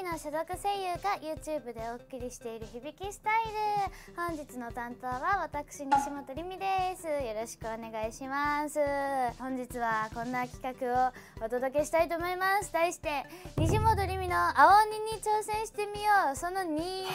きの所属声優が YouTube でお送りしている響きスタイル。本日の担当は私、西本りみです。よろしくお願いします。本日はこんな企画をお届けしたいと思います。題して、西本りみの青鬼に挑戦してみようその2。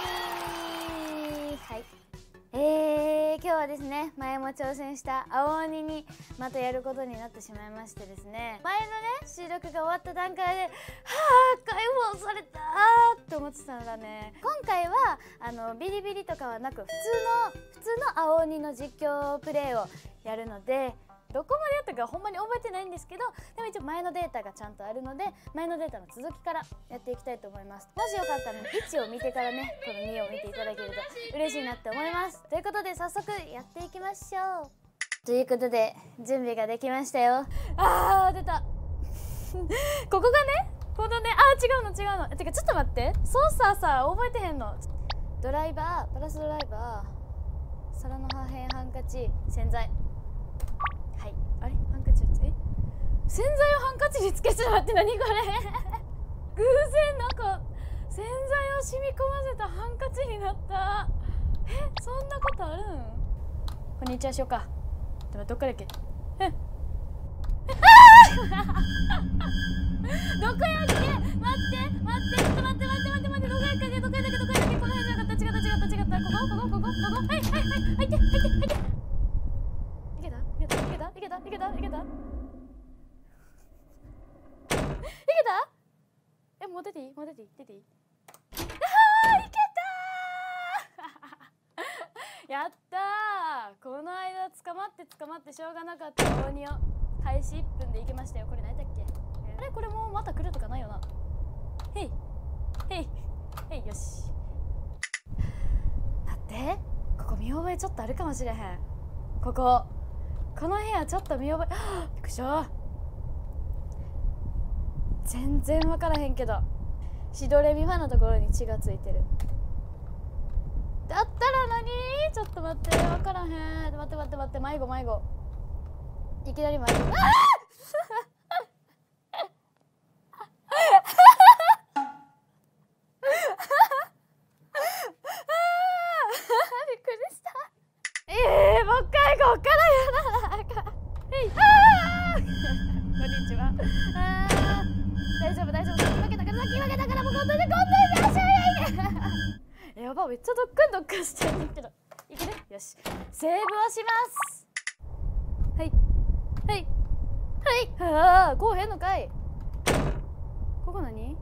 はい。今日はですね、前も挑戦した青鬼にまたやることになってしまいましてですね、前のね収録が終わった段階ではあ解放されたって思ってたのがね、今回はビリビリとかはなく普通の青鬼の実況プレイをやるので、どこまでやったかほんまに覚えてないんですけど、でも一応前のデータがちゃんとあるので、前のデータの続きからやっていきたいと思います。もしよかったら1を見てからね、この2を見ていただけると嬉しいなって思います。ということで早速やっていきましょう。ということで準備ができましたよ。出たここがね、このね、違うのてかちょっと待って、操作さ覚えてへんの。ドライバー、プラスドライバー、皿の破片、ハンカチ、洗剤。はい、あれハンカチを洗剤をハンカチにつけちゃうって何これ偶然なんか洗剤を染み込ませたハンカチになった。そんなことあるん？こんにちはしようか。でもどっからだっけ？どこやっけ？待って、ちょっと待って、どこやっけ？この辺じゃなかった、違った、ここ、はい、入って。いけたもう出ていいいけたやったー。この間捕まってしょうがなかった鬼を開始1分でいけましたよ。これ何だっけ？あれこれもうまた来るとかないよな。へいよし。待って、ここ見覚えちょっとあるかもしれへん。この部屋ちょっと見覚え、びっくりした。全然分からへんけど、シドレミファのところに血がついてる。だったら何？ちょっと待って、分からへん。待って、迷子。いきなり迷子。びっくりした。もう一回こっからやらなあかん。こんにちは。大丈夫。負けたからもうこんなに足早いねやば、めっちゃドックンしてるけどいける？よし、セーブをします。はいこうへんのかい。ここ何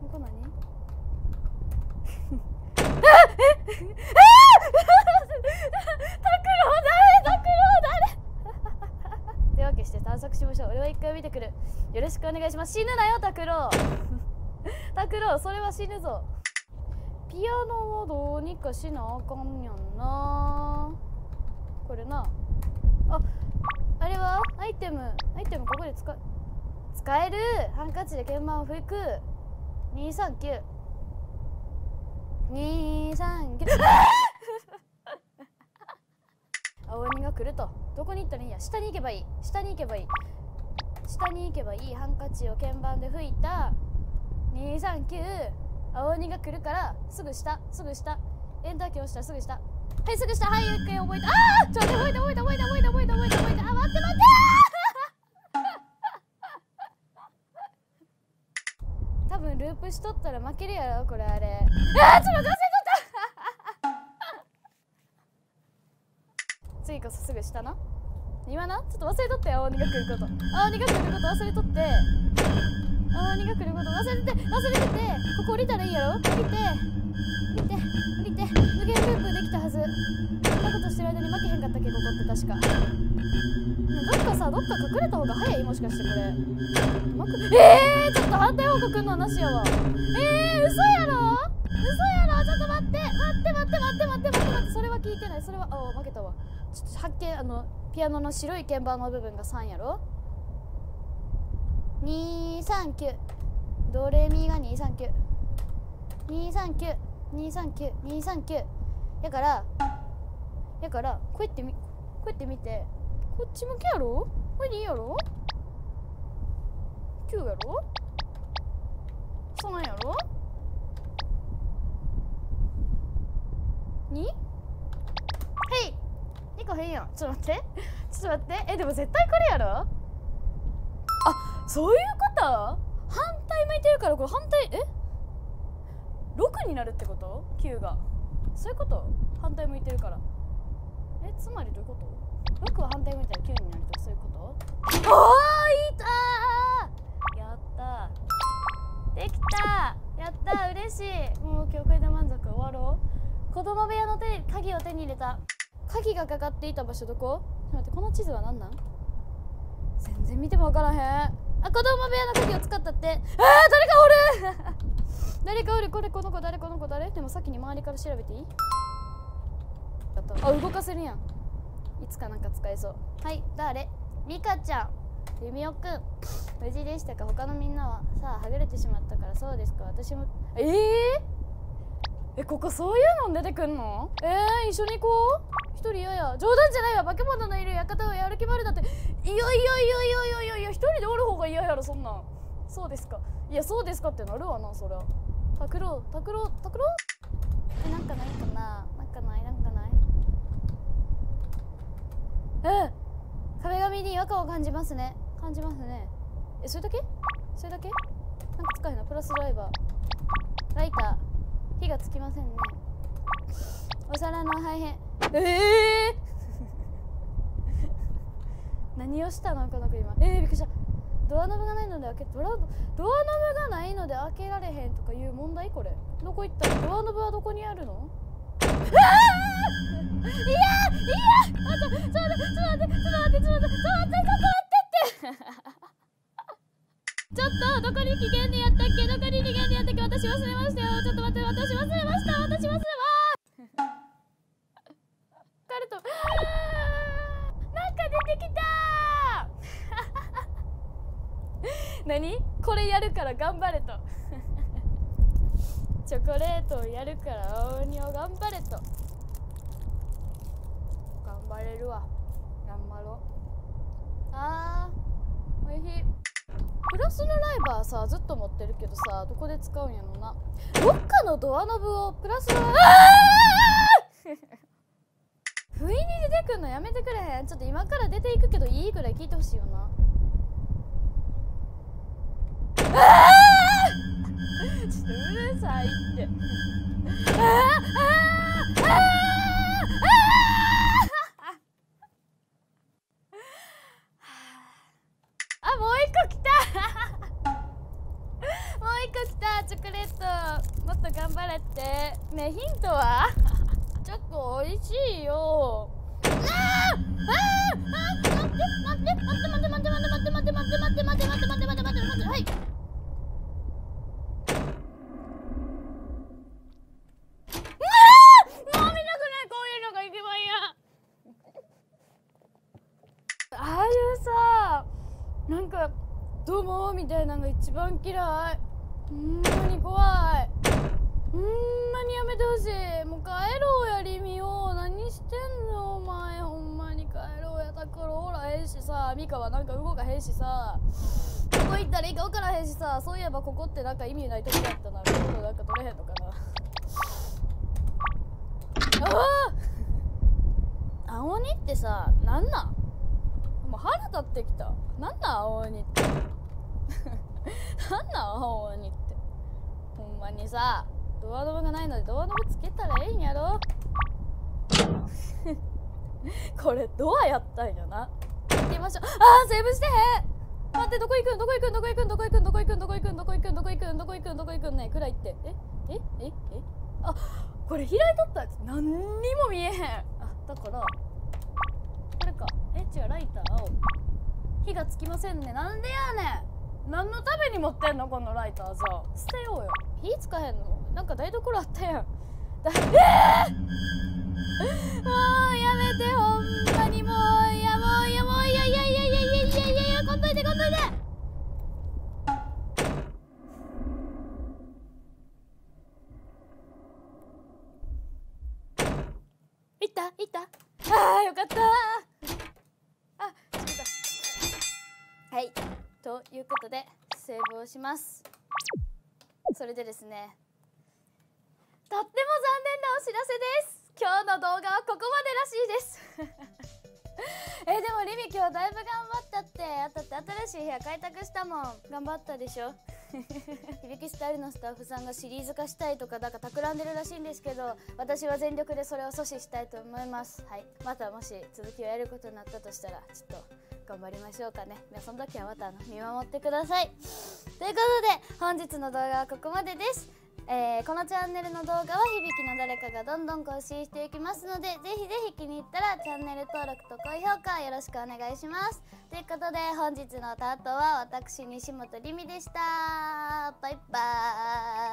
手分けして探索しましょう。俺は一回見てくる。よろしくお願いします。死ぬなよ拓郎それは死ぬぞ。ピアノをどうにかしなあかんやんな。これなあれはアイテムここで使える。ハンカチで鍵盤を拭く。239青鬼が来ると。どこに行ったらいいや。下に行けばいい。ハンカチを鍵盤で拭いた。239。青鬼が来るからすぐ下。エンターキー押したらすぐ下。はいすぐ下。はいゆっくり覚えた。ちょっと覚えた。待って多分ループしとったら負けるやろこれ。あれちょっと待って忘れとった次こそすぐ下な。今なちょっと忘れとって。青鬼が来ること忘れとって。ここ降りたらいいやろ。降りて無限ループできたはず。こんなことしてる間に負けへんかったっけ。ここって確かどっか隠れた方が早い。もしかしてこれちょっと反対方向来んのはなしやわ。嘘やろ。ちょっと待って。それは聞いてない。それは負けたわ。ちょっと発見。ピアノの白い鍵盤の部分が3やろ。239。ドレミが239。やからこうやって見て、こっち向けやろ。これでいいやろ。9やろ。3やろ。 2？ はい2個変やん。ちょっと待ってちょっと待って。でも絶対これやろ。あ、そういうこと。反対向いてるからこれ反対6になるってこと？ 9 がそういうこと？反対向いてるから。つまりどういうこと？ 6 は反対向いたら9になるとそういうこと？あーいたー。やったー、できたー。やったー、嬉しい。もう今日これで満足。終わろう。子供部屋の鍵を手に入れた。鍵がかかっていた場所どこ？ちょっと待って、この地図は何なん？全然見ても分からへん。あ、子供部屋の鍵を使ったって。誰かおる誰かおる。これこの子誰？この子誰？でも先に周りから調べていい？あ、動かせるやん。いつかなんか使えそう。はい、誰？ミカちゃん、ゆみおくん、無事でしたか？他のみんなは？さあ、はぐれてしまったから。そうですか、私も。ここそういうの出てくんの？一緒に行こう。一人嫌や。冗談じゃないわ。化け物のいる館をやる気もあるだって。いや、一人でおる方が嫌やろ、そんなん。そうですか。いや、そうですかってなるわな、そりゃ。拓郎なんかないかな。なんかない壁紙に違和感を感じますね。それだけなんか使えへんの？プラスドライバー、ライター、火がつきませんね。お皿の破片。何をしたのこの子今。びっくりした。ドアノブがないので開けられへんとかいう問題？これどこ行ったの？ドアノブはどこにあるの？ちょっと待ってちょっとどこに危険にやったっけ？私忘れましたよ。ちょっと待って、私忘れました。カルトなんか出てきた何？これやるから頑張れとチョコレートをやるから青鬼を頑張れと。頑張れるわ。頑張ろう。おいしい。プラスのライバーさ、ずっと持ってるけどさ、どこで使うんやろな。どっかのドアノブをプラスの不意に出てくんのやめてくれへん？ちょっと今から出ていくけどいいぐらい聞いてほしいよな。ちょっとうるさいってもう一個来たチョコレート。もっと頑張れってね。ヒントはチョコおいしいよ。待ってはい。ああいうさ、なんかどうもみたいなのが一番嫌い。ほんまに怖い。ほんまにやめてほしい。もう帰ろうや。りみよ。何してんのお前。ほんまに帰ろうや。タクロおらへんしさ、ミカはなんか動かへんしさ、どこ行ったらいいか分からへんしさ。そういえばここってなんか意味ないとこだったな。ここなんか取れへんのかな。青鬼ってさ、なんなん？もう腹立ってきた。なんなん青鬼ってなんなん青鬼って。ほんまにさ、ドアノブがないのでドアノブつけたらええんやろこれドアやったんやな。行きましょう。セーブしてへん。待って、どこ行くんね。暗いって。これ開いとったやつ何にも見えへん。だからこれか。違う、ライターを。火がつきませんね。なんでやねん。何のために持ってんのこのライター。じゃあ捨てようよ。火つかへんの？なんか台所あったやん。もうやめて、ほんまにもう。こんといていったよかった。はい、ということでセーブをします。それでですね、とっても残念なお知らせです。 今日の動画はここまでらしいですでもリミ今日だいぶ頑張ったって。だって新しい部屋開拓したもん。頑張ったでしょ響きスタイルのスタッフさんがシリーズ化したいとか企んでるらしいんですけど、私は全力でそれを阻止したいと思います。はい、またもし続きをやることになったとしたらちょっと頑張りましょうかね。その時はまた見守ってください。ということで本日の動画はここまでです。このチャンネルの動画は響きの誰かがどんどん更新していきますので、ぜひぜひ気に入ったらチャンネル登録と高評価よろしくお願いします。ということで本日の担当は私西本りみでした。バイバーイ。